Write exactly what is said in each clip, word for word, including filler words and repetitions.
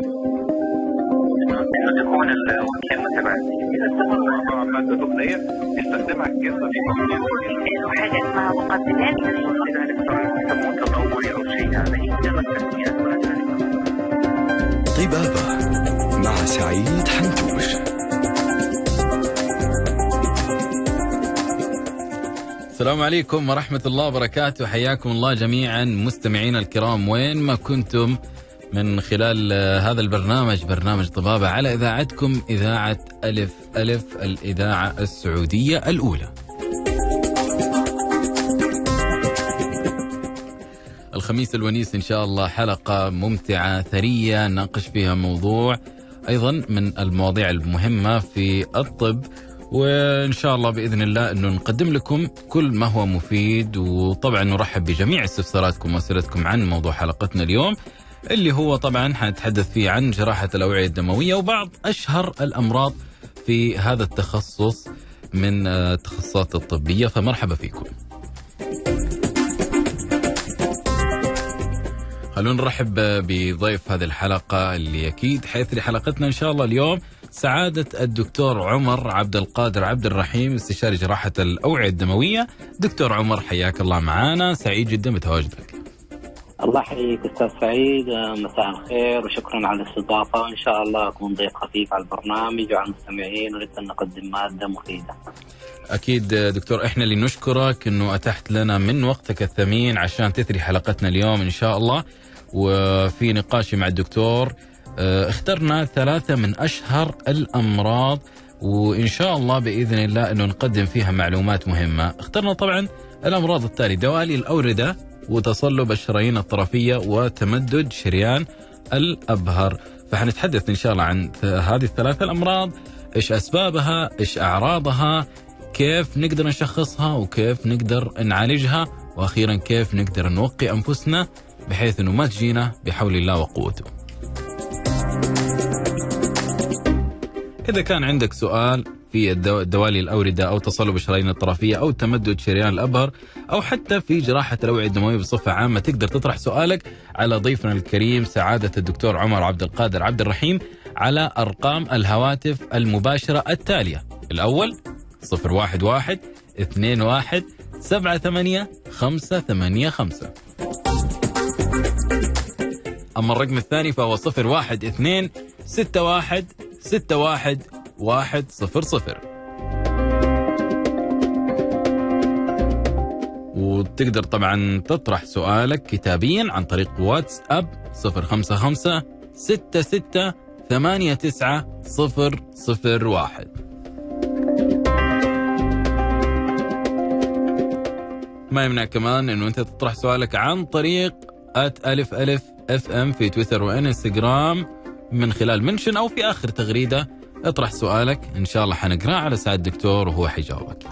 انه تكون الكلمه تبعتي اذا استخدمنا طبعا ماده دهنيه يستخدمها الجلد في تصنيع حاجه اسمها مقدمات لذلك يسموه تطوري او شيء. هذا هي مجرد تسميات ولا ذلك. طبابة مع سعيد حنتوش. السلام عليكم ورحمة الله وبركاته. حياكم الله جميعا مستمعين الكرام وين ما كنتم من خلال هذا البرنامج، برنامج طبابة على إذاعتكم إذاعة ألف ألف الإذاعة السعودية الأولى. الخميس الونيس إن شاء الله حلقة ممتعة ثرية نناقش فيها موضوع أيضا من المواضيع المهمة في الطب، وإن شاء الله بإذن الله أنه نقدم لكم كل ما هو مفيد، وطبعا نرحب بجميع استفساراتكم وأسئلتكم عن موضوع حلقتنا اليوم اللي هو طبعا حنتحدث فيه عن جراحة الأوعية الدموية وبعض أشهر الأمراض في هذا التخصص من التخصصات الطبية. فمرحبا فيكم. خلونا نرحب بضيف هذه الحلقة اللي أكيد حيثري حلقتنا إن شاء الله اليوم، سعادة الدكتور عمر عبد القادر عبد الرحيم، استشاري جراحة الأوعية الدموية. دكتور عمر حياك الله معنا، سعيد جدا بتواجدك. الله يحييك أستاذ سعيد، مساء الخير وشكرا على الاستضافة، وإن شاء الله أكون ضيف خفيف على البرنامج وعلى المستمعين ونقدر نقدم مادة مفيدة. أكيد دكتور، إحنا اللي نشكرك إنه أتحت لنا من وقتك الثمين عشان تثري حلقتنا اليوم إن شاء الله. وفي نقاشي مع الدكتور اخترنا ثلاثة من أشهر الأمراض، وإن شاء الله بإذن الله أنه نقدم فيها معلومات مهمة. اخترنا طبعا الأمراض التالي: دوالي الأوردة، وتصلب الشرايين الطرفية، وتمدد شريان الأبهر. فحنتحدث إن شاء الله عن هذه الثلاثة الأمراض، إيش أسبابها، إيش أعراضها، كيف نقدر نشخصها، وكيف نقدر نعالجها، وأخيرا كيف نقدر نوقي أنفسنا بحيث أنه ما تجينا بحول الله وقوته. إذا كان عندك سؤال في الدوالي الأوردة أو تصلب الشرايين الطرفية أو تمدد شريان الأبهر أو حتى في جراحة الأوعية الدموية بصفة عامة، تقدر تطرح سؤالك على ضيفنا الكريم سعادة الدكتور عمر عبد القادر عبد الرحيم على أرقام الهواتف المباشرة التالية: الأول صفر واحد واحد اثنين واحد سبعة ثمانية خمسة ثمانية خمسة، أما الرقم الثاني فهو صفر واحد اثنين ستة واحد ستة واحد واحد صفر صفر. وتقدر طبعا تطرح سؤالك كتابيا عن طريق واتس اب صفر خمسة خمسة ستة ستة ثمانية تسعة صفر صفر واحد. ما يمنع كمان انه انت تطرح سؤالك عن طريق ات ألف ألف اف ام في تويتر وانستغرام من خلال منشن او في اخر تغريدة. اطرح سؤالك ان شاء الله حنقراه على سعادة الدكتور وهو حيجاوبك.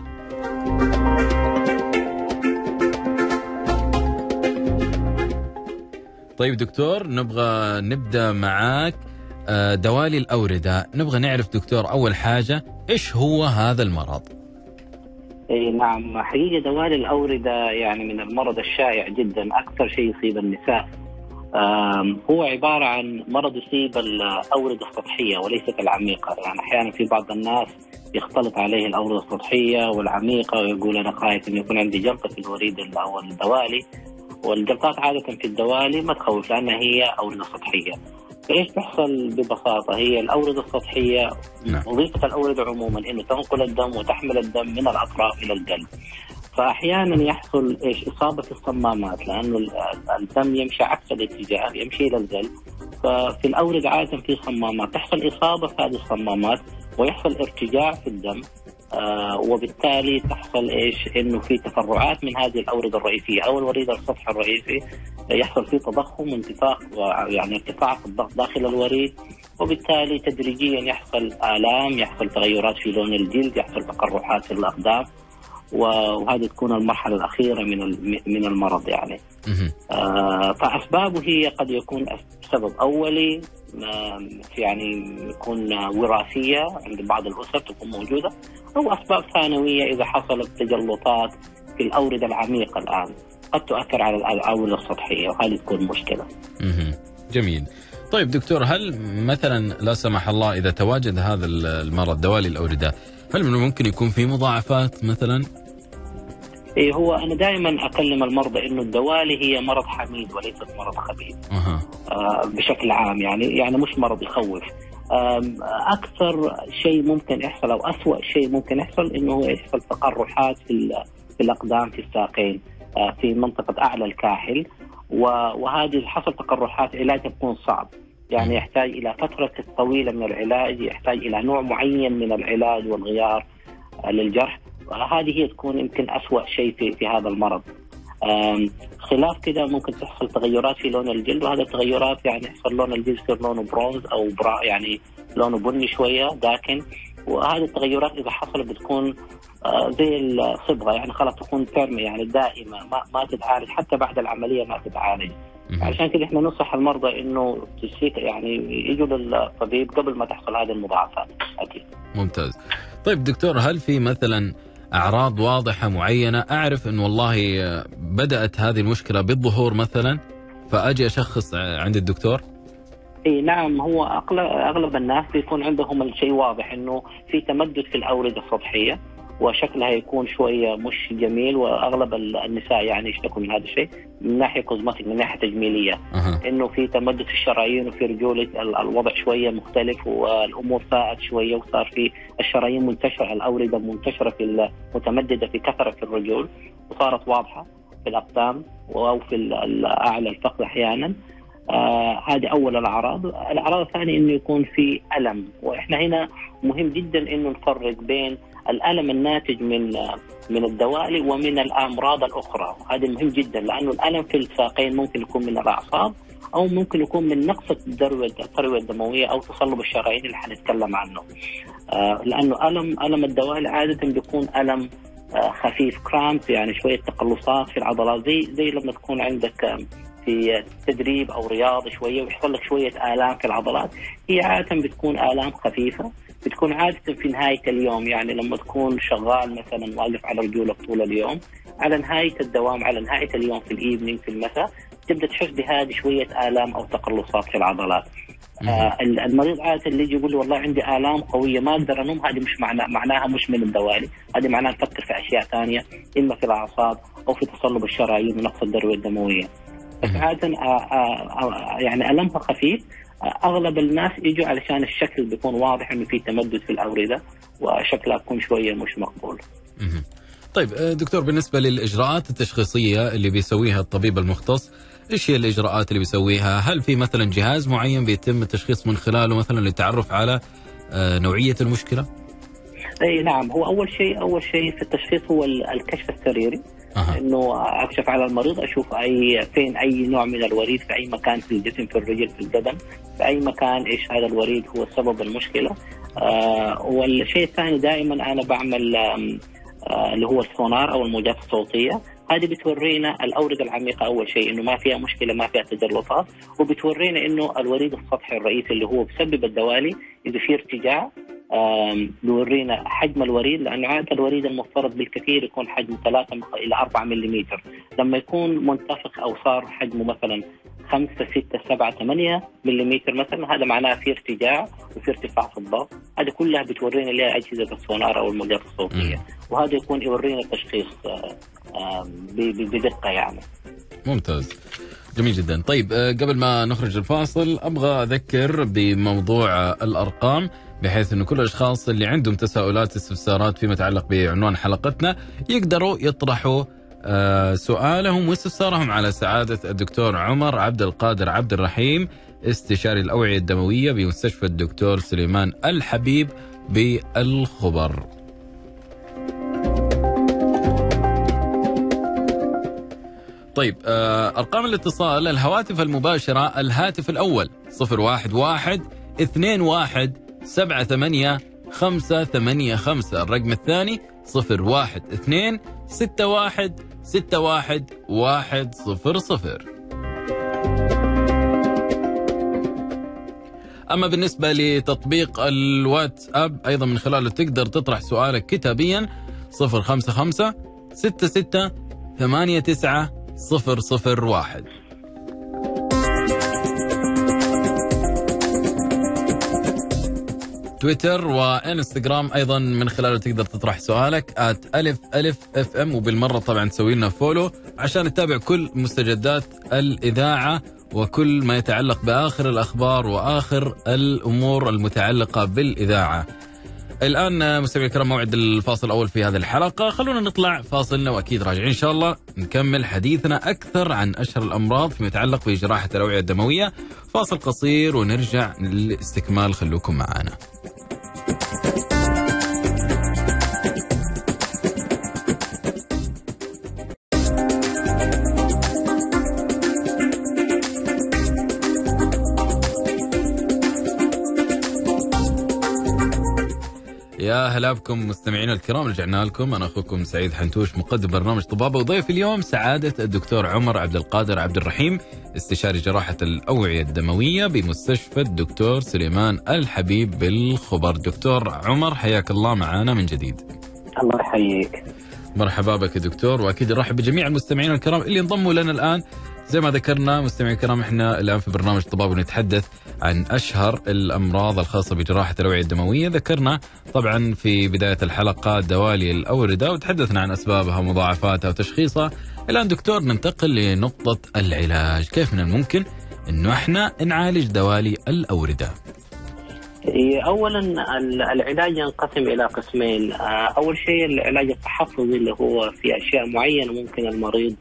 طيب دكتور، نبغى نبدأ معاك دوالي الأوردة. نبغى نعرف دكتور أول حاجة إيش هو هذا المرض؟ اي نعم، حقيقة دوالي الأوردة يعني من المرض الشائع جدا، أكثر شيء يصيب النساء. هو عبارة عن مرض يصيب الأوردة السطحية وليست العميقة. يعني أحيانا في بعض الناس يختلط عليه الأوردة السطحية والعميقة ويقول أنا خايف أن يكون عندي جلطة في الوريد أو الدوالي، والجلطات عادة في الدوالي ما تخوف لأنها هي أوردة سطحية. فإيش تحصل ببساطة؟ هي الأوردة السطحية وظيفة الأوردة عموما إنه تنقل الدم وتحمل الدم من الأطراف إلى القلب. فأحيانا يحصل إيش إصابة الصمامات، لأنه الدم يمشي عكس الاتجاه، يمشي إلى القلب. ففي الأوردة عادة في صمامات، تحصل إصابة في هذه الصمامات ويحصل ارتجاع في الدم، آه وبالتالي تحصل إيش إنه في تفرعات من هذه الأوردة الرئيسية أو الوريد السطحي الرئيسي، يحصل فيه تضخم وانتفاخ، يعني ارتفاع في الضغط داخل الوريد، وبالتالي تدريجيا يحصل آلام، يحصل تغيرات في لون الجلد، يحصل تقرحات في الأقدام، وهذه تكون المرحلة الأخيرة من من المرض يعني. آه فأسبابه هي قد يكون سبب أولي، يعني يكون وراثية عند بعض الأسر تكون موجودة، أو أسباب ثانوية إذا حصلت تجلطات في الأوردة العميقة الآن قد تؤثر على الأوردة السطحية، وهذه تكون مشكلة. جميل. طيب دكتور، هل مثلا لا سمح الله إذا تواجد هذا المرض دوالي الأوردة، هل من ممكن يكون في مضاعفات مثلا؟ إيه، هو أنا دائما أكلم المرضى إنه الدوالي هي مرض حميد وليست مرض خبيث. أه. آه بشكل عام، يعني يعني مش مرض يخوف. أكثر شيء ممكن يحصل أو أسوأ شيء ممكن يحصل إنه يحصل تقرحات في في الأقدام، في الساقين، في منطقة أعلى الكاحل، وهذه حصل تقرحات علاجها بيكون صعب، يعني يحتاج إلى فترة طويلة من العلاج، يحتاج إلى نوع معين من العلاج والغيار للجرح. هذه هي تكون يمكن أسوأ شيء في في هذا المرض. خلاف كده ممكن تحصل تغيرات في لون الجلد، وهذا التغيرات يعني يحصل لون الجلد يصير لونه برونز أو برا، يعني لونه بني شوية داكن. وهذه التغيرات إذا حصلت بتكون زي الصبغة، يعني خلاص تكون ترمي يعني دائمة، ما ما تتعالج حتى بعد العملية ما تتعالج. عشان كده احنا ننصح المرضى انه تسيك يعني يجوا للطبيب قبل ما تحصل هذه المضاعفات. أكيد. ممتاز. طيب دكتور، هل في مثلا أعراض واضحة معينة أعرف أن والله بدأت هذه المشكلة بالظهور مثلا فأجي أشخص عند الدكتور؟ اي نعم، هو أغلب أغلب الناس بيكون عندهم الشيء واضح إنه في تمدد في الأوردة السطحية وشكلها يكون شوية مش جميل، وأغلب النساء يعني يشتكوا من هذا الشيء من ناحية كوزماتيك، من ناحية تجميلية. أه. إنه في تمدد في الشرايين وفي رجول الوضع شوية مختلف، والأمور ساءت شوية، وصار في الشرايين منتشرة، الأوردة منتشرة في متمددة في كثرة في الرجول، وصارت واضحة في الأقدام أو في أعلى الفخذ أحيانا. آه هذه أول الأعراض. الأعراض الثانية إنه يكون في ألم، وإحنا هنا مهم جدا إنه نفرق بين الألم الناتج من من الدوالي ومن الأمراض الأخرى. هذا مهم جدا، لأنه الألم في الساقين ممكن يكون من الأعصاب، أو ممكن يكون من نقص الثروة الدموية أو تصلب الشرايين اللي حنتكلم عنه. آه لأنه ألم ألم الدوالي عادة بيكون ألم آه خفيف، كرامب، يعني شوية تقلصات في العضلات، زي زي لما تكون عندك في تدريب أو رياضة شوية ويحصل لك شوية آلام في العضلات. هي عادة بتكون آلام خفيفة، بتكون عادة في نهاية اليوم، يعني لما تكون شغال مثلا واقف على رجولك طول اليوم، على نهاية الدوام، على نهاية اليوم في الإيفنينج في المساء تبدأ تحس بهذه شوية آلام أو تقلصات في العضلات. آه المريض عادة اللي يجي يقول لي والله عندي آلام قوية ما أقدر أنوم، هذه مش معناها معناها مش من الدوالي، هذه معناها نفكر في أشياء ثانية، إما في الأعصاب أو في تصلب الشرايين ونقص الذروة الدموية. بس عادة يعني ألمها خفيف. أغلب الناس يجوا علشان الشكل بيكون واضح إنه في تمدد في الأوردة وشكلها يكون شوية مش مقبول. طيب دكتور، بالنسبة للإجراءات التشخيصية اللي بيسويها الطبيب المختص، إيش هي الإجراءات اللي بيسويها؟ هل في مثلا جهاز معين بيتم التشخيص من خلاله مثلا للتعرف على نوعية المشكلة؟ أي نعم، هو أول شيء أول شيء في التشخيص هو الكشف السريري. أه. إنه أكشف على المريض، أشوف أي فين أي نوع من الوريد في أي مكان في الجسم، في الرجل، في القدم، في أي مكان إيش هذا الوريد هو سبب المشكلة. آه والشيء الثاني دائما أنا بعمل آه اللي هو السونار أو الموجات الصوتية. هذه بتورينا الأوردة العميقة أول شيء إنه ما فيها مشكلة، ما فيها تجلطات، وبتورينا إنه الوريد السطحي الرئيسي اللي هو بسبب الدوالي إذا في ارتجاع. بيورينا حجم الوريد، لأنه عادة الوريد المفترض بالكثير يكون حجم ثلاثة إلى أربعة مليمتر، لما يكون منتفخ أو صار حجمه مثلا خمسة ستة سبعة ثمانية مليمتر مثلا، هذا معناه في ارتجاع وفي ارتفاع في الضغط. هذه كلها بتورينا لها أجهزة السونار أو الموجات الصوتية، وهذا يكون يورينا التشخيص بدقة يعني. ممتاز، جميل جدا. طيب قبل ما نخرج الفاصل أبغى أذكر بموضوع الأرقام، بحيث أنه كل الأشخاص اللي عندهم تساؤلات استفسارات فيما يتعلق بعنوان حلقتنا يقدروا يطرحوا سؤالهم واستفسارهم على سعادة الدكتور عمر عبد القادر عبد الرحيم، استشاري الأوعية الدموية بمستشفى الدكتور سليمان الحبيب بالخبر. طيب أرقام الاتصال، الهواتف المباشرة، الهاتف الأول صفر واحد واحد اثنين واحد سبعة ثمانية خمسة ثمانية خمسة، الرقم الثاني صفر واحد اثنين ستة واحد ستة واحد واحد صفر صفر. أما بالنسبة لتطبيق الواتساب أيضا من خلاله تقدر تطرح سؤالك كتابيا صفر خمسة خمسة ستة ستة ثمانية تسعة صفر صفر واحد. تويتر وانستغرام ايضا من خلاله تقدر تطرح سؤالك آت ألف ألف اف ام، وبالمره طبعا تسوي لنا فولو عشان تتابع كل مستجدات الاذاعه وكل ما يتعلق باخر الاخبار واخر الامور المتعلقه بالاذاعه. الآن مستمعي الكرام موعد الفاصل الأول في هذه الحلقة، خلونا نطلع فاصلنا وأكيد راجعين إن شاء الله نكمل حديثنا أكثر عن أشهر الأمراض فيما يتعلق بجراحة الأوعية الدموية. فاصل قصير ونرجع للاستكمال، خلوكم معنا. يا هلا بكم مستمعينا الكرام، رجعنا لكم. أنا أخوكم سعيد حنتوش مقدم برنامج طبابة، وضيف اليوم سعادة الدكتور عمر عبد القادر عبد الرحيم، استشاري جراحة الأوعية الدموية بمستشفى الدكتور سليمان الحبيب بالخبر. دكتور عمر حياك الله معنا من جديد. الله يحييك. مرحبا بك يا دكتور، وأكيد نرحب بجميع المستمعين الكرام اللي انضموا لنا الآن. زي ما ذكرنا مستمعي الكرام، احنا الآن في برنامج طبابة ونتحدث عن أشهر الأمراض الخاصة بجراحة الأوعية الدموية. ذكرنا طبعا في بداية الحلقة دوالي الأوردة وتحدثنا عن أسبابها ومضاعفاتها وتشخيصها. الآن دكتور ننتقل لنقطة العلاج. كيف من الممكن أنه احنا نعالج دوالي الأوردة؟ أولا العلاج ينقسم إلى قسمين. أول شيء العلاج التحفظي اللي هو في أشياء معينة ممكن المريض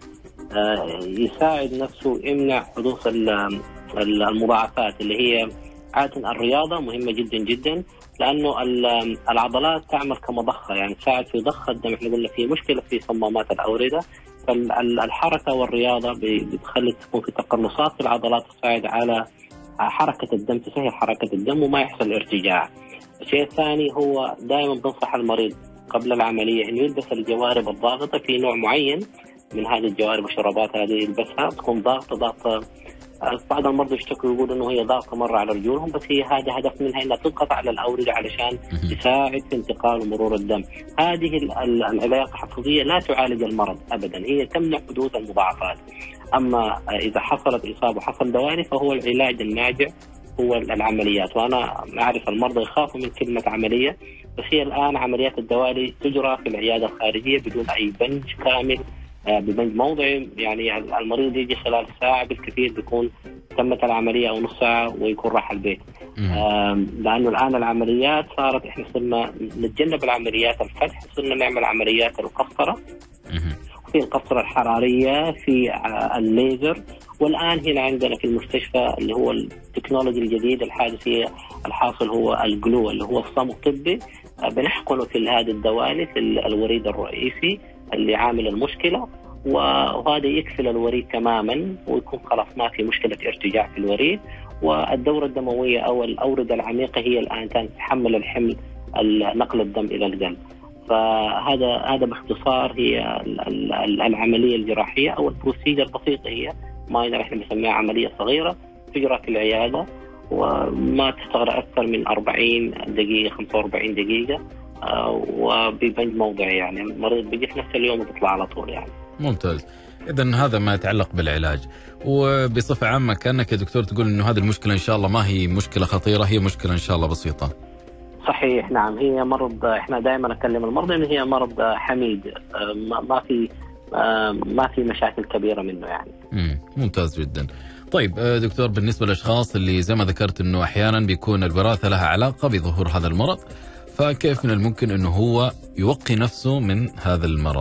يساعد نفسه يمنع حدوث المضاعفات، اللي هي عادة الرياضة مهمة جدا جدا، لأنه العضلات تعمل كمضخة، يعني تساعد في ضخ الدم. احنا قلنا في مشكلة في صمامات الأوردة، فالحركة والرياضة بتخلي تكون في تقلصات في العضلات تساعد على حركة الدم، تسهل حركة الدم وما يحصل ارتجاع. الشيء الثاني هو دائما بنصح المريض قبل العملية أن يلبس الجوارب الضاغطة في نوع معين من هذه الجوارب والشرابات هذه يلبسها، تكون ضاغطة ضاغطة. بعض المرضى يشتكوا يقولوا انه هي ضاغطة مرة على رجولهم، بس هي هذا هدف منها انها تضغط على الأوردة علشان تساعد في انتقال ومرور الدم. هذه العلاجات التحفظية لا تعالج المرض ابدا، هي تمنع حدوث المضاعفات. اما اذا حصلت اصابة وحصل دوالي فهو العلاج الناجع هو العمليات. وانا اعرف المرضى يخافوا من كلمة عملية، بس هي الان عمليات الدوالي تجرى في العيادة الخارجية بدون اي بنج كامل، ببنج موضعي. يعني المريض يجي خلال ساعة بالكثير بيكون تمت العملية أو نص ساعة ويكون راح البيت. لأنه الآن العمليات صارت إحنا صرنا نتجنب العمليات الفتح، صرنا نعمل عمليات القسطرة، في القسطرة الحرارية، في الليزر. والآن هنا عندنا في المستشفى اللي هو التكنولوجي الجديد الحادث هي الحاصل هو الجلو اللي هو الصمغ الطبي، بنحقنه في هذه الدوالي في الوريد الرئيسي اللي عامل المشكلة، وهذا يكفل الوريد تماما ويكون خلاص ما في مشكلة ارتجاع في الوريد. والدورة الدموية أو الأوردة العميقة هي الآن تتحمل الحمل نقل الدم إلى القلب. فهذا هذا باختصار هي العملية الجراحية أو البروسيجر البسيطة، هي ما نحن نسميها عملية صغيرة تجرى في العيادة وما تستغرق أكثر من أربعين دقيقة خمسة وأربعين دقيقة، وببنج موضعي، يعني المريض بيجي في نفس اليوم وبيطلع على طول يعني. ممتاز. إذن هذا ما يتعلق بالعلاج. وبصفة عامة كأنك يا دكتور تقول إنه هذه المشكلة إن شاء الله ما هي مشكلة خطيرة، هي مشكلة إن شاء الله بسيطة. صحيح، نعم. هي مرض احنا دائما نكلم المرضى إن هي مرض حميد، ما في ما في مشاكل كبيرة منه يعني. امم ممتاز جدا. طيب دكتور، بالنسبة للأشخاص اللي زي ما ذكرت إنه أحيانا بيكون الوراثة لها علاقة بظهور هذا المرض، فكيف من الممكن إنه هو يوقي نفسه من هذا المرض؟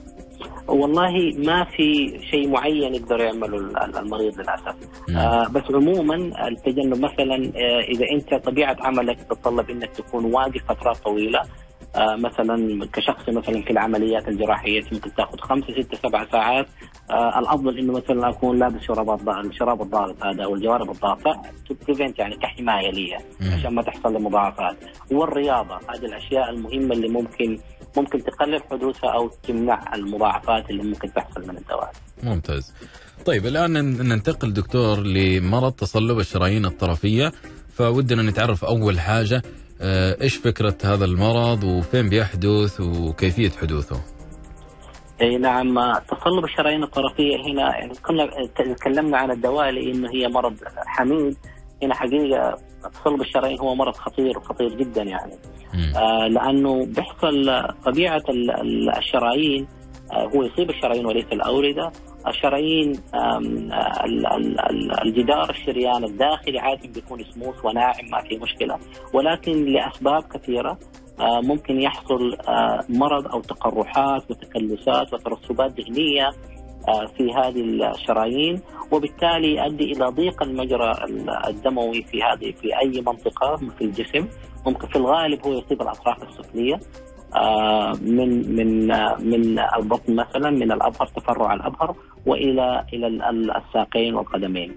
والله ما في شيء معين يقدر يعمله المريض للأسف. آه بس عموما التجنب، مثلا آه إذا أنت طبيعة عملك تتطلب أنك تكون واقف فترات طويلة، آه مثلا كشخص مثلا في العمليات الجراحية ممكن تأخذ خمسة ستة سبع ساعات، آه الأفضل إنه مثلا أكون لابس شرابات الشراب الضاغط هذا أو الجوارب الضاغطة تبريفنت، يعني كحماية لي عشان ما تحصل لمضاعفات. والرياضة، هذه الأشياء المهمة اللي ممكن ممكن تقلل حدوثها أو تمنع المضاعفات اللي ممكن تحصل من الدواء. ممتاز. طيب الآن ننتقل دكتور لمرض تصلب الشرايين الطرفية، فودنا نتعرف أول حاجة إيش فكرة هذا المرض وفين بيحدث وكيفية حدوثه؟ اي نعم، تصلب الشرايين الطرفية هنا يعني كنا تكلمنا عن الدوالي إنه هي مرض حميد، هنا حقيقة تصلب الشرايين هو مرض خطير وخطير جدا يعني. آه لأنه بيحصل طبيعة الشرايين، آه هو يصيب الشرايين وليس الأوردة. الشرايين الجدار الشريان الداخلي عادة بيكون سموث وناعم ما في مشكلة، ولكن لأسباب كثيرة آه ممكن يحصل آه مرض أو تقرحات وتكلسات وترسبات دهنية في هذه الشرايين، وبالتالي يؤدي إلى ضيق المجرى الدموي في هذه في أي منطقة في الجسم. ممكن في الغالب هو يصيب الأطراف السفلية من من من البطن مثلا، من الأبهر، تفرع الأبهر، وإلى إلى الساقين والقدمين.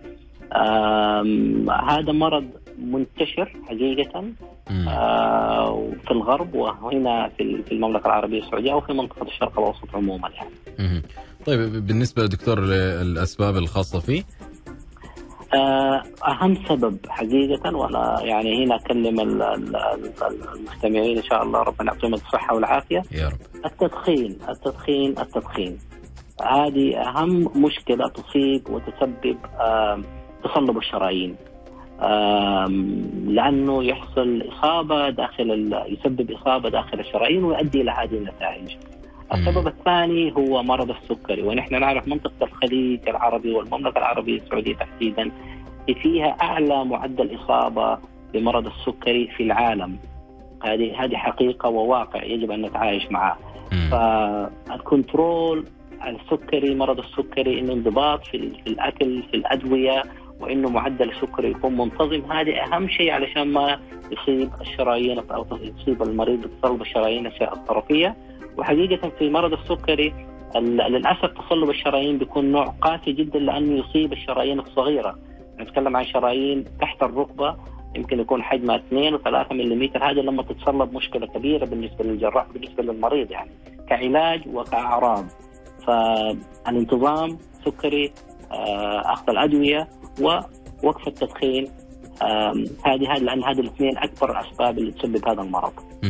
هذا مرض منتشر حقيقة في الغرب وهنا في المملكة العربية السعودية وفي منطقة الشرق الأوسط عموما يعني. طيب بالنسبة لدكتور الأسباب الخاصة فيه؟ أهم سبب حقيقة، وأنا يعني هنا أكلم المستمعين إن شاء الله ربنا يعطيهم الصحة والعافية، يا رب. التدخين التدخين التدخين هذه أهم مشكلة تصيب وتسبب تصلب الشرايين، لأنه يحصل إصابة داخل يسبب إصابة داخل الشرايين ويؤدي إلى هذه النتائج. السبب الثاني هو مرض السكري، ونحن نعرف منطقة الخليج العربي والمملكة العربية السعودية تحديدا فيها أعلى معدل إصابة بمرض السكري في العالم. هذه هذه حقيقة وواقع يجب أن نتعايش معه. فالكنترول السكري، مرض السكري، إنه انضباط في الأكل، في الأدوية، وإنه معدل السكري يكون منتظم، هذه أهم شيء علشان ما يصيب الشرايين أو يصيب المريض بتصلب الشرايين الطرفية. وحقيقة في مرض السكري للأسف تصلب الشرايين بيكون نوع قاسي جدا، لأنه يصيب الشرايين الصغيرة. نتكلم عن شرايين تحت الركبة يمكن يكون حجمها اثنين وثلاثة مليمتر، هذه لما تتصلب مشكلة كبيرة بالنسبة للجراح بالنسبة للمريض يعني كعلاج وكأعراض. فالانتظام سكري، أخذ الأدوية، ووقف التدخين، هذه هذه لأن هذه الاثنين أكبر الأسباب اللي تسبب هذا المرض.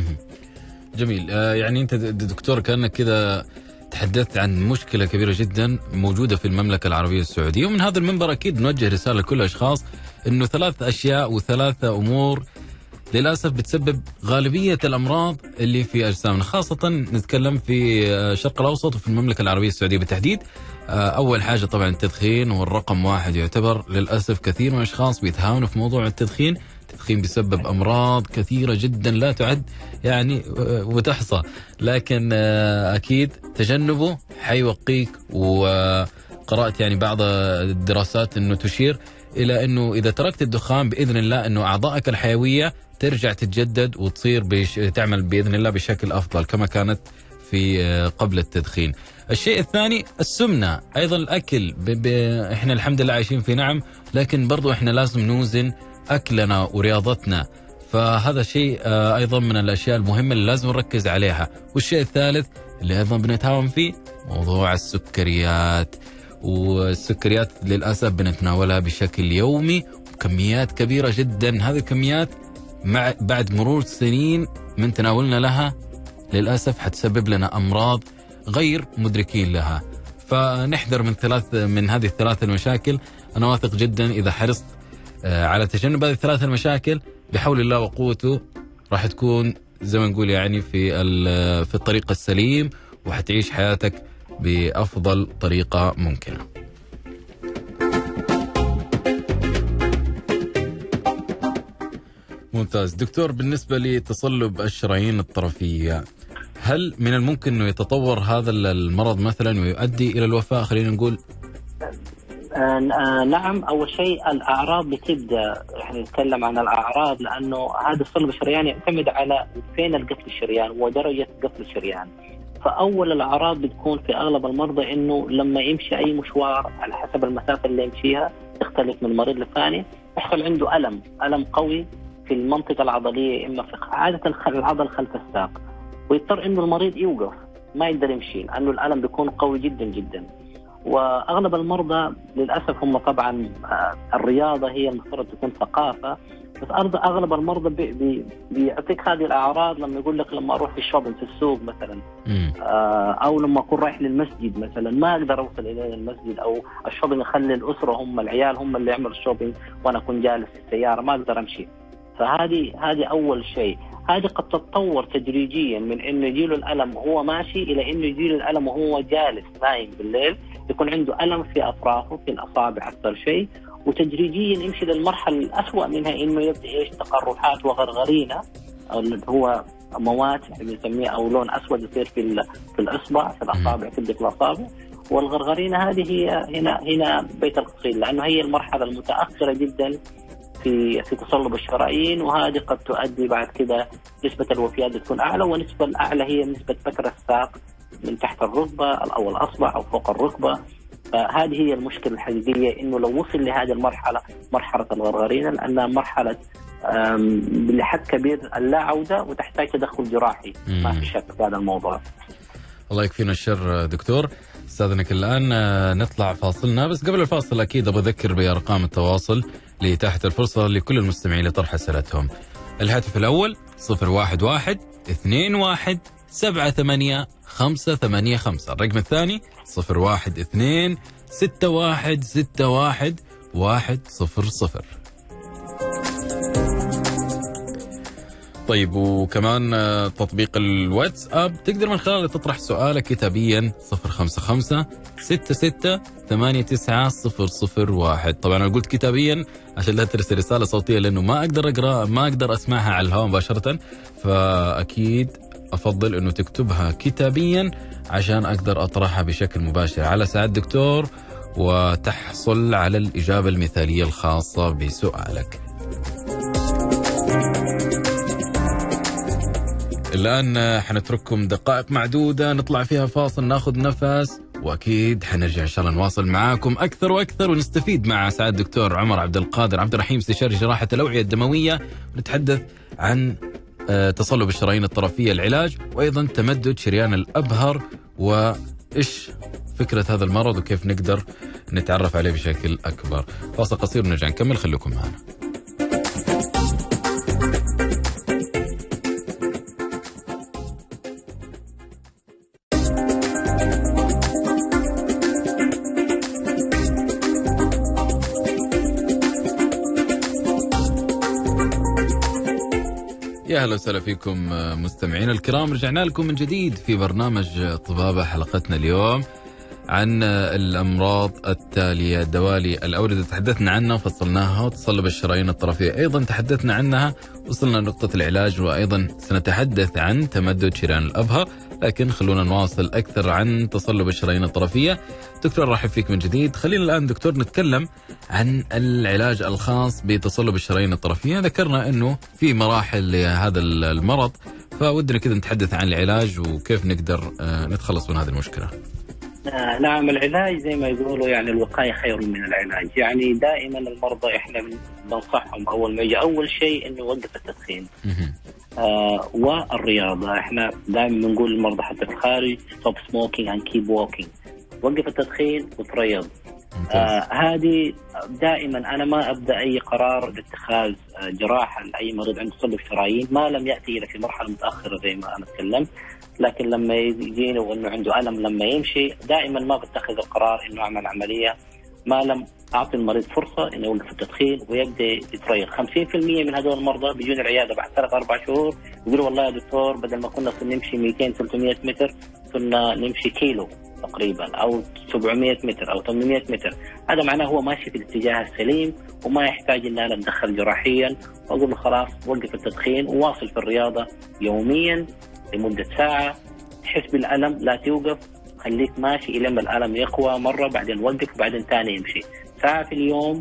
جميل. يعني أنت دكتور كأنك كذا تحدثت عن مشكلة كبيرة جدا موجودة في المملكة العربية السعودية، ومن هذا المنبر أكيد نوجه رسالة لكل الأشخاص أنه ثلاث أشياء وثلاثة أمور للأسف بتسبب غالبية الأمراض اللي في أجسامنا، خاصة نتكلم في الشرق الأوسط وفي المملكة العربية السعودية بالتحديد. أول حاجة طبعا التدخين، والرقم واحد يعتبر. للأسف كثير من الأشخاص بيتهاونوا في موضوع التدخين. التدخين بيسبب أمراض كثيرة جدا لا تعد يعني وتحصى، لكن أكيد تجنبه حيوقيك. وقرأت يعني بعض الدراسات أنه تشير إلى أنه إذا تركت الدخان بإذن الله أنه أعضائك الحيوية ترجع تتجدد وتصير بش... تعمل بإذن الله بشكل أفضل كما كانت في قبل التدخين. الشيء الثاني السمنة، أيضا الأكل ب... ب... إحنا الحمد لله عايشين في نعم، لكن برضو إحنا لازم نوزن أكلنا ورياضتنا، فهذا شيء أيضا من الأشياء المهمة اللي لازم نركز عليها. والشيء الثالث اللي أيضا بنتهاون فيه موضوع السكريات، والسكريات للأسف بنتناولها بشكل يومي وكميات كبيرة جدا. هذه الكميات مع بعد مرور سنين من تناولنا لها للأسف حتسبب لنا أمراض غير مدركين لها. فنحذر من ثلاث من هذه الثلاث المشاكل. أنا واثق جدا إذا حرصت على تجنب هذه الثلاث المشاكل بحول الله وقوته راح تكون زي ما نقول يعني في في الطريق السليم، وحتعيش حياتك بأفضل طريقة ممكنة. ممتاز دكتور. بالنسبة لتصلب الشرايين الطرفية، هل من الممكن أنه يتطور هذا المرض مثلا ويؤدي إلى الوفاة؟ خلينا نقول آه نعم. أول شيء الأعراض بتبدأ، يعني نتكلم عن الأعراض لأنه هذا الصلب الشرياني يعتمد على فين القفل الشريان ودرجة قفل الشريان. فأول الأعراض بتكون في أغلب المرضى إنه لما يمشي أي مشوار على حسب المسافة اللي يمشيها تختلف من مريض للثاني، يحصل عنده ألم ألم قوي في المنطقة العضلية، إما في عادة العضل خلف الساق، ويضطر إنه المريض يوقف ما يقدر يمشي لأنه الألم بيكون قوي جدا جدا. وأغلب المرضى للأسف هم طبعا الرياضة هي المفروض تكون ثقافة، بس أغلب المرضى بي بي بيعطيك هذه الأعراض لما يقول لك لما أروح في الشوبينج في السوق مثلا، أو لما أكون رايح للمسجد مثلا ما أقدر أوصل إلى المسجد، أو الشوبينج أخلي الأسرة هم العيال هم اللي يعملوا الشوبينج وأنا أكون جالس في السيارة ما أقدر أمشي. فهذه هذه اول شيء. هذه قد تتطور تدريجيا من انه يجيله الالم وهو ماشي الى انه يجيله الالم وهو جالس نايم بالليل، يكون عنده الم في اطرافه في الاصابع اكثر شيء، وتدريجيا يمشي للمرحله الاسوأ منها انه يبدا ايش تقرحات وغرغرينه، او اللي هو موات احنا بنسميه، او لون اسود يصير في في الاصبع في الاصابع في الاصابع. والغرغرينه هذه هي هنا هنا بيت القصيد، لانه هي المرحله المتاخره جدا في في تصلب الشرايين، وهذه قد تؤدي بعد كده نسبه الوفيات تكون اعلى، والنسبه الاعلى هي نسبه فكر الساق من تحت الركبه او الاصبع او فوق الركبه. فهذه هي المشكله الحقيقيه، انه لو وصل لهذه المرحله مرحله الغرغرينه، لانها مرحله لحد كبير اللا عوده وتحتاج تدخل جراحي، ما في شك في هذا الموضوع. الله يكفينا الشر دكتور. استاذنك الان نطلع فاصلنا، بس قبل الفاصل اكيد ابغى اذكر بارقام التواصل لإتاحة الفرصه لكل المستمعين لطرح اسئلتهم. الهاتف الاول صفر واحد واحد اثنين واحد سبعة ثمانية خمسة ثمانية خمسة، الرقم الثاني صفر واحد اثنين ستة واحد ستة واحد واحد صفر صفر. طيب، وكمان تطبيق الواتساب تقدر من خلاله تطرح سؤالك كتابيا صفر خمسة خمسة ستة ستة ثمانية تسعة صفر صفر واحد. طبعا انا قلت كتابيا عشان لا ترسل رساله صوتيه، لانه ما اقدر اقرا ما اقدر اسمعها على الهواء مباشره، فاكيد افضل انه تكتبها كتابيا عشان اقدر اطرحها بشكل مباشر على سعادة الدكتور وتحصل على الاجابه المثاليه الخاصه بسؤالك. الآن حنترككم دقائق معدودة نطلع فيها فاصل ناخذ نفس، وأكيد حنرجع إن شاء الله نواصل معاكم أكثر وأكثر ونستفيد مع سعادة الدكتور عمر عبد القادر عبد الرحيم استشاري جراحة الأوعية الدموية، ونتحدث عن تصلب الشرايين الطرفية العلاج، وأيضا تمدد شريان الأبهر وإيش فكرة هذا المرض وكيف نقدر نتعرف عليه بشكل أكبر. فاصل قصير ونرجع نكمل، خليكم معنا. يا اهلا وسهلا فيكم مستمعينا الكرام، رجعنا لكم من جديد في برنامج طبابة. حلقتنا اليوم عن الامراض التاليه، دوالي الاورده تحدثنا عنها وفصلناها، وتصلب الشرايين الطرفيه ايضا تحدثنا عنها، وصلنا لنقطه العلاج، وايضا سنتحدث عن تمدد شريان الابهر. لكن خلونا نواصل اكثر عن تصلب الشرايين الطرفيه. دكتور رحب فيك من جديد. خلينا الان دكتور نتكلم عن العلاج الخاص بتصلب الشرايين الطرفيه. ذكرنا انه في مراحل لهذا المرض، فودنا كذا نتحدث عن العلاج وكيف نقدر نتخلص من هذه المشكله. آه نعم، العلاج زي ما يقولوا يعني الوقاية خير من العلاج. يعني دائما المرضى احنا بننصحهم اول ما يجي اول شيء انه يوقف التدخين آه والرياضة. احنا دائما بنقول للمرضى حتى في الخارج stop smoking and keep walking، وقف التدخين وتريض. آه هذه دائما انا ما ابدا اي قرار باتخاذ جراحه لاي مريض عنده تصلب شرايين ما لم ياتي الى في مرحله متاخره زي ما انا تكلمت. لكن لما يجيني وانه عنده الم لما يمشي، دائما ما بتخذ القرار انه اعمل عمليه ما لم اعطي المريض فرصه انه يوقف التدخين ويبدا يتريض. خمسين بالمئة من هذول المرضى بيجون العياده بعد ثلاث اربع شهور يقولوا والله يا دكتور بدل ما كنا نمشي مئتين ثلاثمئة متر كنا نمشي كيلو تقريبا او سبعمئة متر او ثمانمئة متر. هذا معناه هو ماشي في الاتجاه السليم وما يحتاج ان انا اتدخل جراحيا، واقول له خلاص وقف التدخين وواصل في الرياضه يوميا لمده ساعه. تحس بالالم لا توقف، خليك ماشي الى ما الالم يقوى مره، بعدين وقف وبعدين ثاني يمشي ساعه في اليوم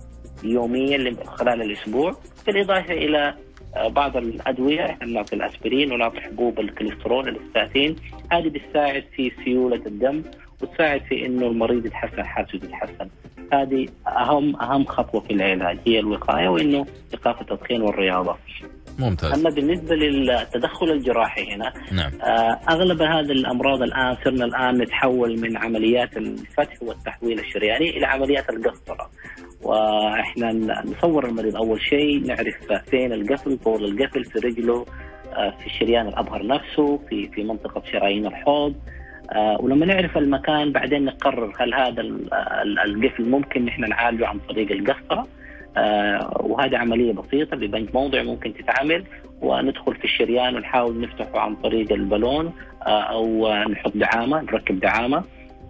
يوميا خلال الاسبوع. بالاضافه الى بعض الادويه، احنا نعطي الاسبرين ونعطي حبوب الكوليسترول الاستاتين، هذه بتساعد في سيوله الدم وتساعد في انه المريض يتحسن حالته يتحسن. هذه اهم اهم خطوه في العلاج هي الوقايه، وانه ايقاف التدخين والرياضه. ممتاز. اما بالنسبه للتدخل الجراحي هنا نعم. اغلب هذه الامراض الان صرنا الان نتحول من عمليات الفتح والتحويل الشرياني الى عمليات القسطره، واحنا نصور المريض اول شيء نعرف فين القفل، طول القفل في رجله، في الشريان الابهر نفسه، في في منطقه شرايين الحوض. ولما نعرف المكان بعدين نقرر هل هذا القفل ممكن نحن نعالجه عن طريق القسطره آه وهذه عملية بسيطة ببنك موضع ممكن تتعمل، وندخل في الشريان ونحاول نفتحه عن طريق البالون آه أو نحط دعامة، نركب دعامة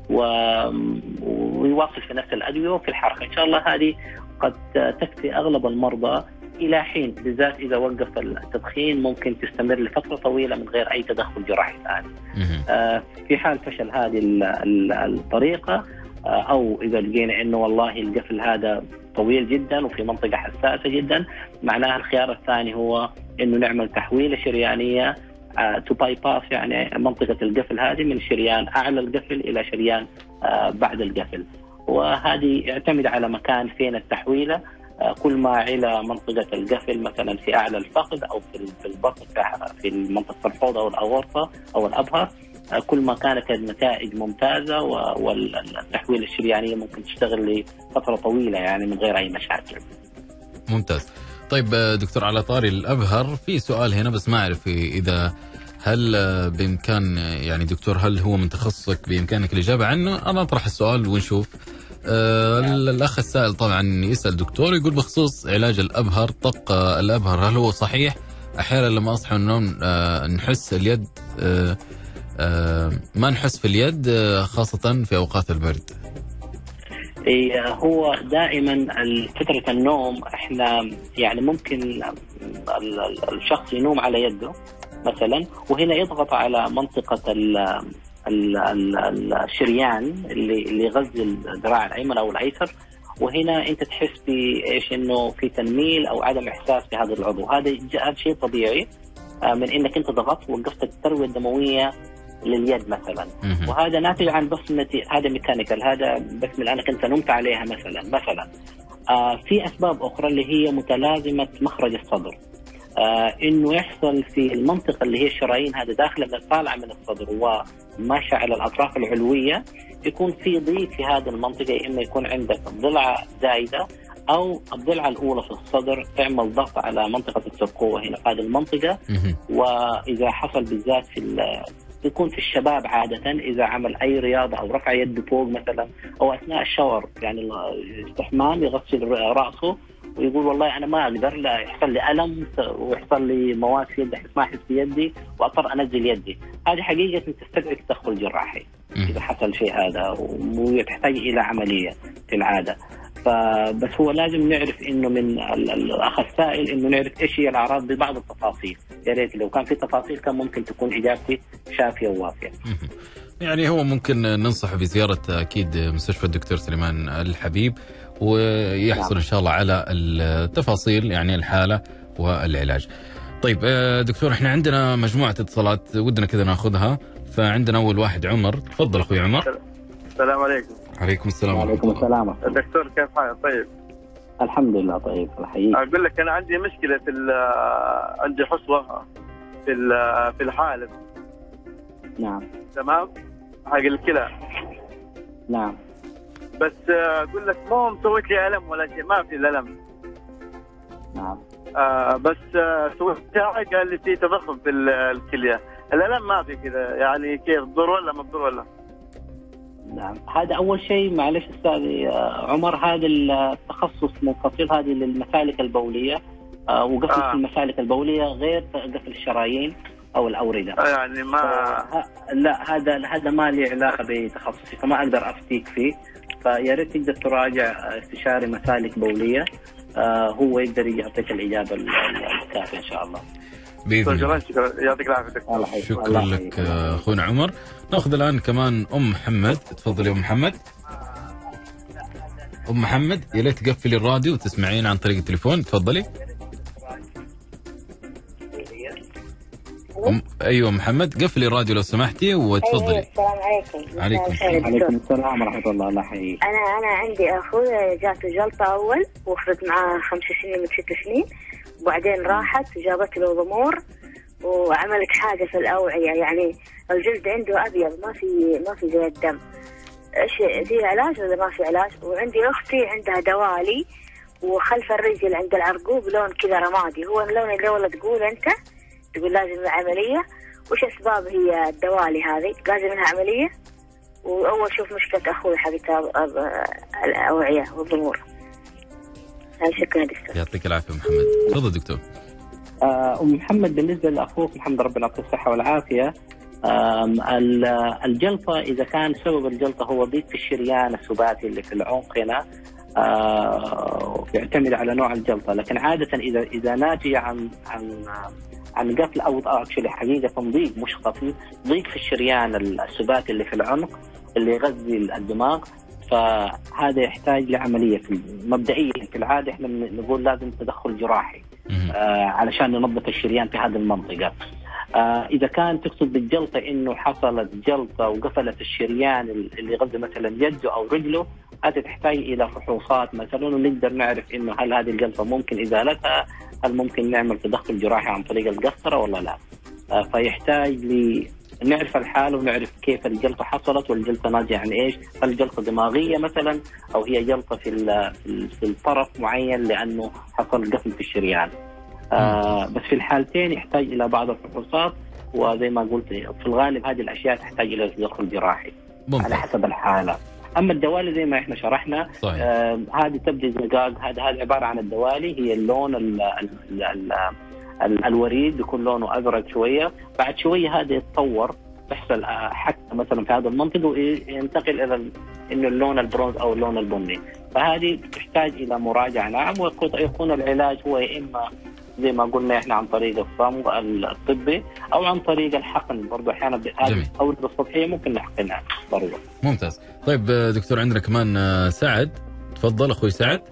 ويواصل في نفس الأدوية وفي الحركة. إن شاء الله هذه قد تكفي أغلب المرضى إلى حين، بالذات إذا وقف التدخين ممكن تستمر لفترة طويلة من غير أي تدخل جراحي ثاني. آه في حال فشل هذه الطريقة آه أو إذا لقينا إنه والله القفل هذا طويل جدا وفي منطقة حساسة جدا، معناها الخيار الثاني هو إنه نعمل تحويلة شريانية تو باي باس، يعني منطقة القفل هذه من شريان أعلى القفل إلى شريان آه بعد القفل، وهذه يعتمد على مكان فين التحويلة. كل ما على منطقة القفل مثلا في أعلى الفخذ أو في البطن في منطقة الحوض أو الأورطة أو الأبهر، كل ما كانت النتائج ممتازة والتحويل الشريانية ممكن تشتغل لفترة طويلة يعني من غير أي مشاكل. ممتاز. طيب دكتور، على طاري الأبهر في سؤال هنا بس ما أعرف إذا هل بإمكان يعني دكتور هل هو من تخصصك بإمكانك الإجابة عنه؟ أنا أطرح السؤال ونشوف. آه الأخ السائل طبعا يسأل دكتور، يقول بخصوص علاج الأبهر، طق الأبهر هل هو صحيح؟ أحيانا لما أصحى من النوم آه نحس اليد آه آه ما نحس في اليد آه خاصة في أوقات البرد. إيه هو دائما فترة النوم احنا يعني ممكن الشخص ينوم على يده مثلا، وهنا يضغط على منطقة ال الشريان اللي اللي يغذي الذراع الايمن او الايسر، وهنا انت تحس بايش انه في تنميل او عدم احساس في هذا العضو. هذا هذا شيء طبيعي من انك انت ضغطت ووقفت الترويه الدمويه لليد مثلا، وهذا ناتج عن بس هذا ميكانيكال، هذا بس من انك انت نمت عليها مثلا مثلا آه في اسباب اخرى اللي هي متلازمه مخرج الصدر، آه انه يحصل في المنطقه اللي هي الشرايين هذا داخله من طالعه من الصدر وماشيه على الاطراف العلويه، يكون في ضيق في هذه المنطقه، اما يكون عندك ضلعه زايده او الضلعه الاولى في الصدر تعمل ضغط على منطقه الترقوه هنا في هذه المنطقه. واذا حصل بالذات في يكون في الشباب عاده اذا عمل اي رياضه او رفع يده فوق مثلا او اثناء الشاور يعني الاستحمام يغسل راسه ويقول والله انا ما اقدر، لا يحصل لي الم ويحصل لي مواد في يدي ما احس في يدي واضطر انزل يدي، هذه حقيقه تستدعي تدخل جراحي اذا حصل شيء هذا وتحتاج الى عمليه في العاده. فبس هو لازم نعرف انه من الاخ السائل انه نعرف ايش هي الاعراض ببعض التفاصيل، يا ريت لو كان في تفاصيل كان ممكن تكون اجابتي شافيه ووافيه. يعني هو ممكن ننصح بزياره اكيد مستشفى الدكتور سليمان الحبيب ويحصل نعم. ان شاء الله على التفاصيل يعني الحاله والعلاج. طيب دكتور، احنا عندنا مجموعه اتصالات ودنا كذا ناخذها، فعندنا اول واحد عمر. تفضل اخوي عمر. السلام عليكم. عليكم السلام. وعليكم السلام. دكتور كيف حالك؟ طيب الحمد لله طيب الحقيقة. اقول لك انا عندي مشكله في عندي حصوه في في الحالب. نعم تمام حق الكلى. نعم بس اقول لك ما مسويت لي الم ولا شيء، ما في الالم. نعم آه بس سويت حاجه قال لي في تضخم في الكليه، الالم ما في كذا، يعني كيف ضر ولا ما ضر ولا؟ نعم هذا أول شيء. معلش أستاذي عمر، هذا التخصص منفصل هذه للمسالك البولية وقفل آه. المسالك البولية غير قفل الشرايين أو الأوردة. آه يعني ما لا هذا هذا ما له علاقة بتخصصي فما أقدر أفتيك فيه، فيا ريت تقدر تراجع استشاري مسالك بولية آه هو يقدر يعطيك الإجابة الكافية إن شاء الله. بإذن الله. شكرا يعطيك العافية. شكرا لك أخونا عمر. نأخذ الآن كمان أم محمد. تفضلي أم محمد. أم محمد يا ليت تقفلي الراديو وتسمعين عن طريق التليفون. تفضلي. أم... أيوة محمد قفلي الراديو لو سمحتي وتفضلي. أيوة السلام عليكم. عليكم السلام. عليكم السلام ورحمة الله. الله يحييك. أنا أنا عندي أخوي جاته جلطة أول وفرت معاه خمس سنين من ست سنين، وبعدين راحت وجابت له ضمور وعملت حاجة في الأوعية، يعني الجلد عنده أبيض ما في ما في زي الدم. إيش في علاج ولا ما في علاج؟ وعندي أختي عندها دوالي وخلف الرجل عند العرقوب لون كذا رمادي، هو اللون اللي ولا تقول أنت تقول لازم عملية. وش أسباب هي الدوالي هذه؟ لازم منها عملية؟ وأول شوف مشكلة أخوي حبيبتها الأوعية والضمور. شكرا دكتور. يعطيك العافيه محمد. تفضل دكتور. ام محمد، بالنسبه لاخوك محمد ربنا يعطيه الصحه والعافيه، الجلطه اذا كان سبب الجلطه هو ضيق في الشريان السباتي اللي في العنق هنا يعتمد على نوع الجلطه، لكن عاده اذا اذا ناتجه عن عن عن قفل او اكشلي حقيقه ضيق مش خفيف، ضيق في الشريان السباتي اللي في العنق اللي يغذي الدماغ، فهذا يحتاج لعمليه. في مبدئيا في العاده احنا نقول لازم تدخل جراحي آه علشان ننظف الشريان في هذه المنطقه. آه اذا كان تقصد بالجلطه انه حصلت جلطه وقفلت الشريان اللي يغذي مثلا يده او رجله، هذه تحتاج الى فحوصات مثلا، ونقدر نعرف انه هل هذه الجلطه ممكن ازالتها، هل ممكن نعمل تدخل جراحي عن طريق القسطره ولا لا. آه فيحتاج ل نعرف الحالة ونعرف كيف الجلطة حصلت والجلطة ناتجة عن إيش، هل جلطة دماغية مثلا أو هي جلطة في في الطرف معين لأنه حصل قفل في الشريان. آه بس في الحالتين يحتاج إلى بعض الفحوصات، وزي ما قلت في الغالب هذه الأشياء تحتاج إلى تدخل جراحي ممكن. على حسب الحالة. أما الدوالي زي ما إحنا شرحنا آه هذه تبدي زقاق، هذا هذا عبارة عن الدوالي، هي اللون ال ال ال الوريد بيكون لونه ازرق شويه، بعد شويه هذا يتطور تحصل حتى مثلا في هذه المنطقه وينتقل الى انه اللون البرونز او اللون البني، فهذه تحتاج الى مراجعه نعم، ويكون العلاج هو يا اما زي ما قلنا احنا عن طريق الصمغ الطبي او عن طريق الحقن، برضه احيانا هذه الاورده السطحيه ممكن نحقنها برضه. ممتاز. طيب دكتور عندنا كمان سعد، تفضل اخوي سعد.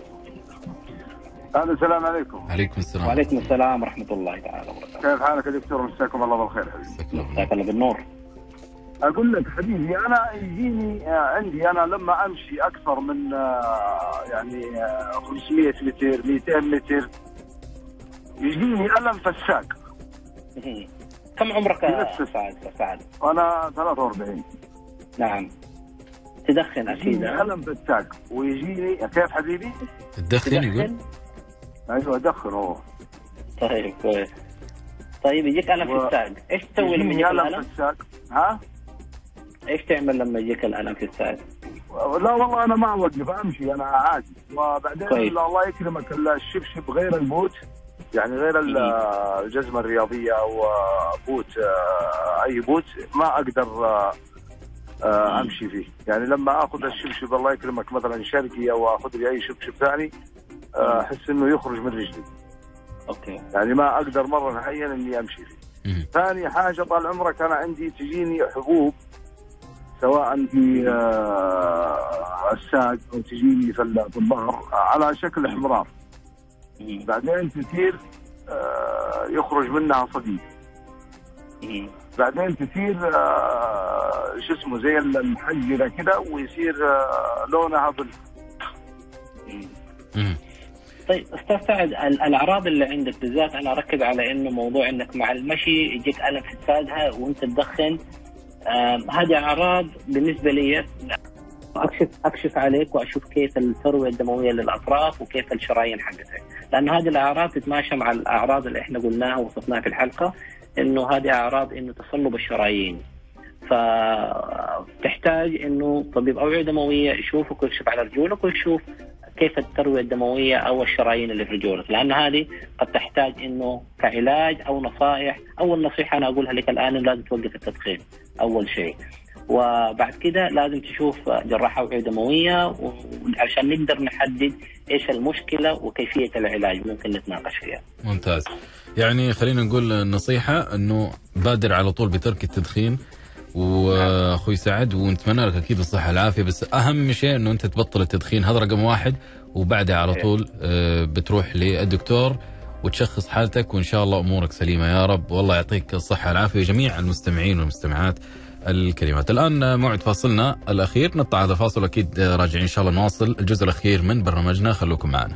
أهلا السلام عليكم. عليكم السلام. وعليكم السلام ورحمة الله تعالى وبركاته. كيف حالك يا دكتور؟ مساكم الله بالخير حبيبي. مساك الله بالنور. أقول لك حبيبي أنا يجيني عندي أنا لما أمشي أكثر من يعني خمسمية متر مئتين متر يجيني ألم في الساق. كم عمرك يا سعد؟ سعد. أنا ثلاثة وأربعين. نعم. تدخن أكيد. ألم في الساق ويجيني كيف حبيبي؟ تدخن يقول؟ ايوه ادخن هو. طيب كويس. طيب يجيك الم و... في الساق، ايش تسوي لما يجيك الالم في الساق؟ ها؟ ايش تعمل لما يجيك الالم في الساق؟ لا والله انا ما اوقف، امشي انا عادي، وبعدين الله يكرمك الشبشب غير البوت، يعني غير الجزمه الرياضيه او بوت اي بوت ما اقدر امشي فيه، يعني لما اخذ الشبشب الله يكرمك مثلا شرقي او اخذ لي اي شبشب ثاني احس انه يخرج من رجلي. اوكي. يعني ما اقدر مره نهائيا اني امشي فيه. ثاني حاجه طال عمرك انا عندي تجيني حبوب سواء في الساق او تجيني في الظهر على شكل احمرار. بعدين تصير يخرج منها صديد. بعدين تصير شو اسمه زي الحجره كده ويصير لونها بني. طيب استاذ سعد، الاعراض اللي عندك بالذات انا اركز على انه موضوع انك مع المشي يجيك الم في الساقها وانت تدخن، هذه اعراض بالنسبه لي اكشف اكشف عليك واشوف كيف الترويه الدمويه للاطراف وكيف الشرايين حقتك، لانه هذه الاعراض تتماشى مع الاعراض اللي احنا قلناها ووصفناها في الحلقه، انه هذه اعراض انه تصلب الشرايين، فتحتاج انه طبيب اوعيه دمويه يشوفك ويكشف على رجولك ويشوف كيف الترويه الدمويه او الشرايين اللي في رجولك، لان هذه قد تحتاج انه كعلاج او نصائح. اول نصيحه انا اقولها لك الان لازم توقف التدخين اول شيء، وبعد كده لازم تشوف جراح اوعيه دمويه عشان نقدر نحدد ايش المشكله وكيفيه العلاج ممكن نتناقش فيها. ممتاز. يعني خلينا نقول النصيحه انه بادر على طول بترك التدخين واخوي سعد، ونتمنى لك اكيد الصحه والعافيه، بس اهم شيء انه انت تبطل التدخين، هذا رقم واحد، وبعدها على طول بتروح للدكتور وتشخص حالتك، وان شاء الله امورك سليمه يا رب، والله يعطيك الصحه والعافيه جميع المستمعين والمستمعات الكريمات. الان موعد فاصلنا الاخير، نطلع هذا الفاصل اكيد راجعين ان شاء الله نواصل الجزء الاخير من برنامجنا، خلوكم معنا.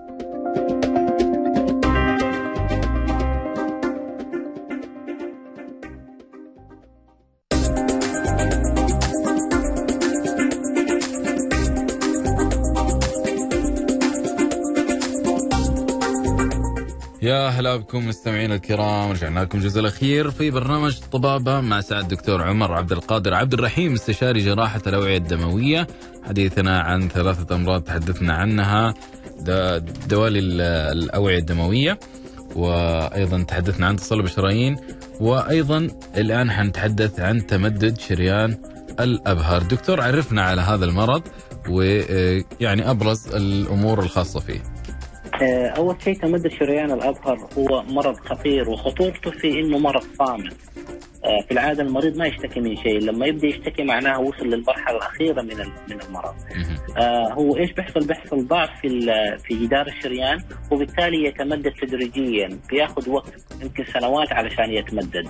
يا هلا بكم مستمعينا الكرام، رجعنا لكم الجزء الأخير في برنامج طبابة مع سعد الدكتور عمر عبد القادر عبد الرحيم، استشاري جراحة الأوعية الدموية. حديثنا عن ثلاثة أمراض تحدثنا عنها دوالي الأوعية الدموية، وأيضا تحدثنا عن تصلب الشرايين، وأيضا الآن حنتحدث عن تمدد شريان الأبهر. دكتور عرفنا على هذا المرض ويعني أبرز الأمور الخاصة فيه. أول شيء تمدد شريان الأبهر هو مرض خطير، وخطورته في إنه مرض صامت. في العادة المريض ما يشتكي من شيء، لما يبدأ يشتكي معناها وصل للمرحلة الأخيرة من من المرض. آه هو إيش بيحصل؟ بيحصل ضعف في في جدار الشريان، وبالتالي يتمدد تدريجيا، بياخذ وقت يمكن سنوات علشان يتمدد.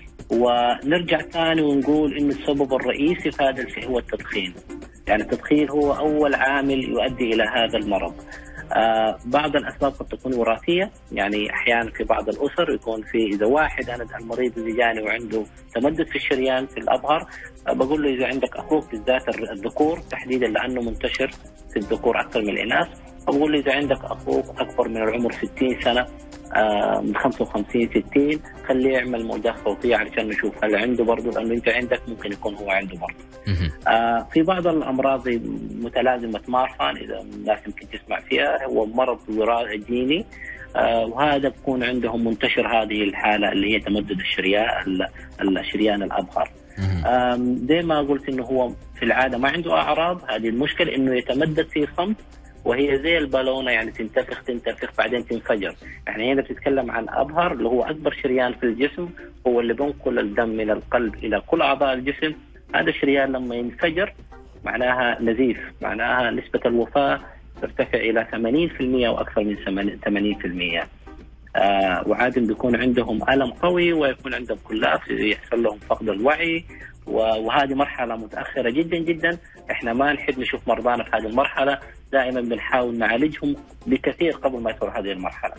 ونرجع ثاني ونقول إنه السبب الرئيسي في هذا الشيء هو التدخين. يعني التدخين هو أول عامل يؤدي إلى هذا المرض. آه بعض الأسباب قد تكون وراثية، يعني أحيانا في بعض الأسر يكون في، إذا واحد أنا المريض اللي جاني وعنده تمدد في الشريان في الأبهر، آه بقول له إذا عندك أخوك بالذات الذكور تحديدا لأنه منتشر في الذكور أكثر من الإناث، بقول له إذا عندك أخوك أكبر من العمر ستين سنة، آه من خمسة وخمسين ستين، خليه يعمل موجات صوتية علشان نشوف هل عنده برضه، لأنه أنت عندك ممكن يكون هو عنده برضه. آه في بعض الأمراض زي متلازمة مارفان، إذا الناس يمكن تسمع فيها، هو مرض وراثي جيني، آه وهذا بكون عندهم منتشر هذه الحالة اللي هي تمدد الشريان الشريان الأبهر. زي ما قلت إنه هو في العادة ما عنده أعراض، هذه المشكلة إنه يتمدد في صمت، وهي زي البالونة، يعني تنتفخ تنتفخ بعدين تنفجر. يعني هنا بتتكلم عن أبهر اللي هو أكبر شريان في الجسم، هو اللي بينقل الدم من القلب إلى كل أعضاء الجسم. هذا الشريان لما ينفجر معناها نزيف، معناها نسبة الوفاة ترتفع إلى ثمانين بالمئة أو أكثر من ثمانين بالمئة. آه وعادة بيكون عندهم ألم قوي، ويكون عندهم كلاف، يحصل لهم فقد الوعي، وهذه مرحلة متأخرة جدا جدا. احنا ما نحب نشوف مرضانا في هذه المرحلة، دائما بنحاول نعالجهم بكثير قبل ما يصير هذه المرحلة.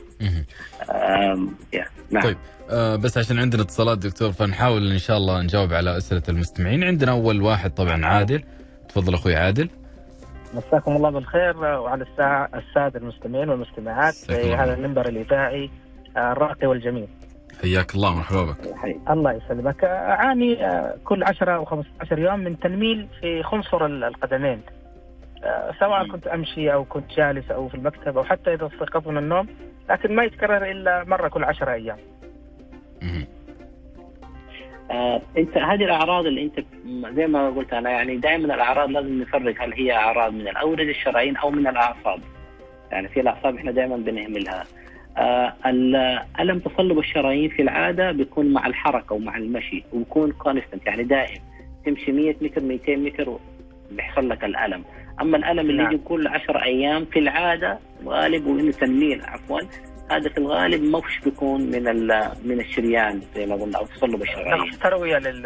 نعم. طيب آه بس عشان عندنا اتصالات دكتور، فنحاول ان شاء الله نجاوب على أسئلة المستمعين. عندنا اول واحد طبعا عادل، تفضل اخوي عادل. مساكم الله بالخير وعلى السادة المستمعين والمستمعات في هذا المنبر الإذاعي الراقي والجميل. حياك الله، مرحبا بك. الله يسلمك. أعاني كل عشرة أو خمسة عشر يوم من تنميل في خنصر القدمين، سواء كنت أمشي أو كنت جالس أو في المكتب أو حتى إذا استيقظت من النوم، لكن ما يتكرر إلا مرة كل عشرة أيام. آه، انت هذه الاعراض اللي انت زي ما قلت انا، يعني دائما الاعراض لازم نفرق هل هي اعراض من الاوردة الشرايين او من الاعصاب. يعني في الاعصاب احنا دائما بنهملها. آه الم تصلب الشرايين في العاده بيكون مع الحركه ومع المشي، ويكون كونستنت يعني دائم، تمشي مية متر مئتين متر بيحصل لك الالم. اما الالم اللي يجي كل عشر ايام في العاده غالب وانه تنميل عفوا، هذا في الغالب مش بيكون من من الشريان زي ما قلنا، او تصلب الشرايين. نقص الترويه لل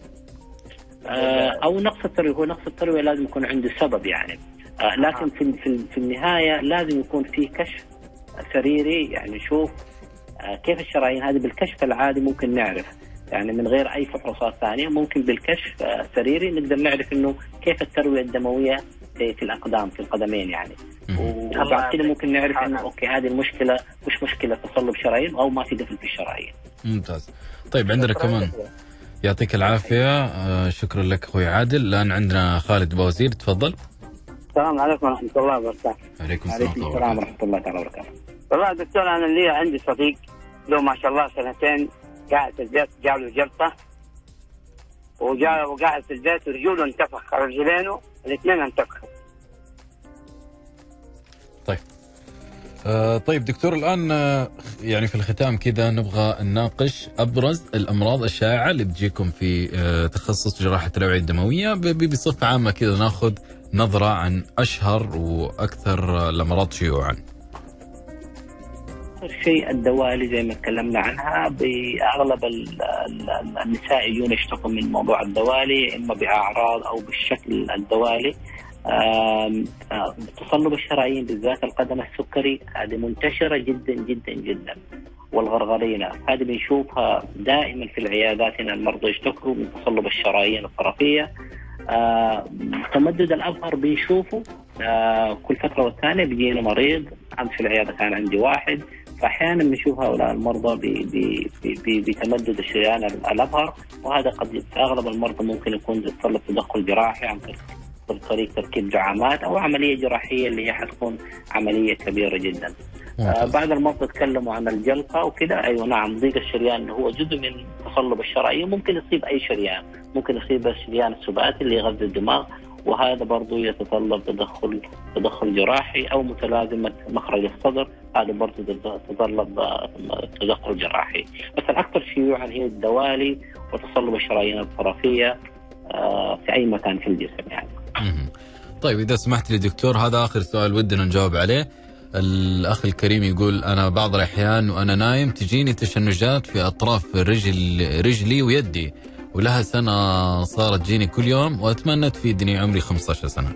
آه او نقص الترويه، هو نقص الترويه لازم يكون عنده سبب يعني. آه لكن في في في النهايه لازم يكون في كشف سريري، يعني نشوف آه كيف الشرايين هذه. بالكشف العادي ممكن نعرف، يعني من غير اي فحوصات ثانيه، ممكن بالكشف آه سريري نقدر نعرف انه كيف الترويه الدمويه في الأقدام في القدمين يعني. وبعد كده ممكن نعرف إنه أوكي هذه المشكلة مش مشكلة تصلب شرايين أو ما في دفن في الشرايين. ممتاز. طيب عندنا كمان، يعطيك العافية، آه شكرا لك أخوي عادل. الآن عندنا خالد بوزير، تفضل. السلام عليكم ورحمة الله وبركاته. عليكم السلام ورحمة الله تعالى وبركاته. والله دكتور أنا لي عندي صديق له ما شاء الله سنتين قاعد في البيت، جاله جلطة وجاء وقاعد في البيت ورجوله انتفخ، رجلينه الاثنين انتفخوا. طيب آه طيب دكتور، الآن آه يعني في الختام كذا نبغى نناقش أبرز الأمراض الشائعة اللي بتجيكم في آه تخصص جراحة الأوعية الدموية بصفة عامة كذا، ناخذ نظرة عن أشهر وأكثر الأمراض شيوعا. الشيء الدوالي زي ما تكلمنا عنها، بأغلب النساء يجون يشتكوا من موضوع الدوالي، إما بأعراض أو بالشكل الدوالي. تصلب الشرايين بالذات القدم السكري هذه منتشرة جدا جدا جدا، والغرغرينة هذه بنشوفها دائما في العيادات، هنا المرضى يشتكوا من تصلب الشرايين الطرفية. تمدد الأبهر بنشوفه كل فترة والثانية، بيجينا مريض، عند في العيادة كان عندي واحد، فأحيانا بنشوف هؤلاء المرضى بتمدد الشريان الأبهر، وهذا قد في أغلب المرضى ممكن يكون يتطلب تدخل جراحي عن طريق عن طريق تركيب دعامات او عمليه جراحيه اللي هي حتكون عمليه كبيره جدا. آه بعد المرضى تكلموا عن الجلطه وكذا، ايوه نعم، ضيق الشريان اللي هو جزء من تصلب الشرايين ممكن يصيب اي شريان، ممكن يصيب الشريان السباتي اللي يغذي الدماغ، وهذا برضه يتطلب تدخل تدخل جراحي او متلازمه مخرج الصدر، هذا برضه يتطلب تدخل جراحي. بس الاكثر شيوعا هي الدوالي وتصلب الشرايين الطرفيه في اي مكان في الجسم يعني. طيب اذا سمحت لي دكتور، هذا اخر سؤال ودنا نجاوب عليه. الاخ الكريم يقول انا بعض الاحيان وانا نايم تجيني تشنجات في اطراف رجل رجلي ويدي، ولها سنه صارت تجيني كل يوم، واتمنى تفيدني، عمري خمسة عشر سنه.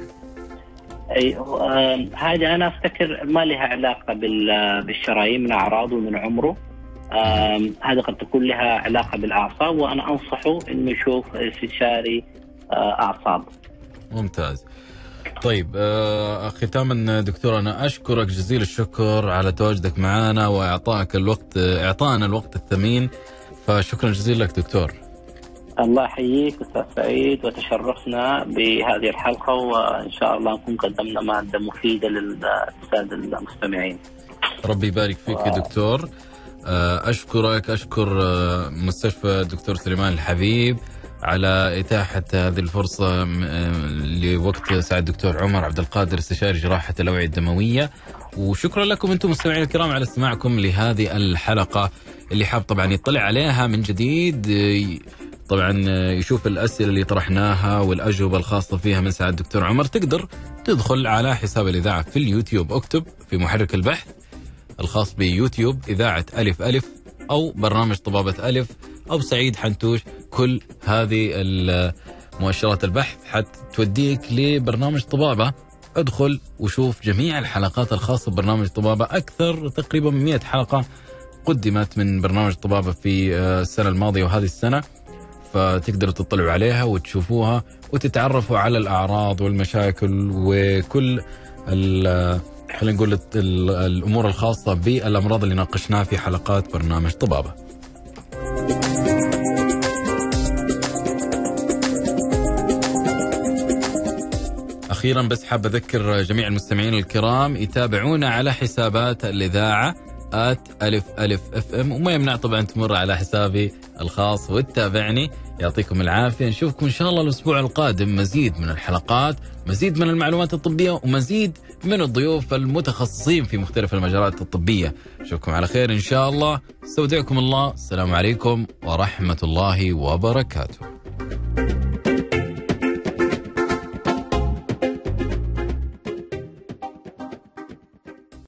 اي آه هذه انا افتكر ما لها علاقه بالشرايين من اعراض ومن عمره، آه هذا قد تكون لها علاقه بالاعصاب، وانا انصحه انه يشوف استشاري آه اعصاب. ممتاز. طيب آه ختاما دكتور، انا اشكرك جزيل الشكر على تواجدك معنا واعطائك الوقت، اعطائنا الوقت الثمين، فشكرا جزيلا لك دكتور. الله يحييك استاذ سعيد، وتشرفنا بهذه الحلقه، وان شاء الله نكون قدمنا ماده مفيده للساده المستمعين. ربي يبارك فيك و... يا دكتور. اشكرك، اشكر مستشفى الدكتور سليمان الحبيب على اتاحه هذه الفرصه لوقت سعد الدكتور عمر عبد القادر استشاري جراحه الاوعيه الدمويه، وشكرا لكم انتم مستمعين الكرام على استماعكم لهذه الحلقه. اللي حاب طبعا يطلع عليها من جديد، طبعا يشوف الأسئلة اللي طرحناها والأجوبة الخاصة فيها من سعد الدكتور عمر، تقدر تدخل على حساب الإذاعة في اليوتيوب، اكتب في محرك البحث الخاص بيوتيوب إذاعة ألف ألف أو برنامج طبابة ألف أو سعيد حنتوش، كل هذه مؤشرات البحث حتوديك لبرنامج طبابة. ادخل وشوف جميع الحلقات الخاصة ببرنامج طبابة، أكثر تقريبا من مئة حلقة قدمت من برنامج طبابة في السنة الماضية وهذه السنة، فتقدروا تطلعوا عليها وتشوفوها وتتعرفوا على الأعراض والمشاكل وكل خلينا نقول الأمور الخاصة بالأمراض اللي ناقشناها في حلقات برنامج طبابة. أخيرا بس حاب أذكر جميع المستمعين الكرام يتابعونا على حسابات الإذاعة آت ألف ألف اف ام، وما يمنع طبعا تمر على حسابي الخاص وتتابعني. يعطيكم العافية، نشوفكم إن شاء الله الأسبوع القادم، مزيد من الحلقات، مزيد من المعلومات الطبية، ومزيد من الضيوف المتخصصين في مختلف المجالات الطبية. نشوفكم على خير إن شاء الله، استودعكم الله، السلام عليكم ورحمة الله وبركاته.